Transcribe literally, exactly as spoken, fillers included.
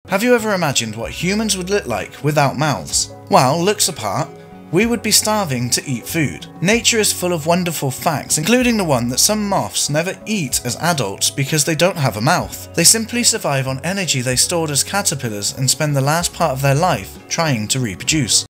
Have you ever imagined what humans would look like without mouths? Well, looks apart, we would be starving to eat food. Nature is full of wonderful facts, including the one that some moths never eat as adults because they don't have a mouth. They simply survive on energy they stored as caterpillars and spend the last part of their life trying to reproduce.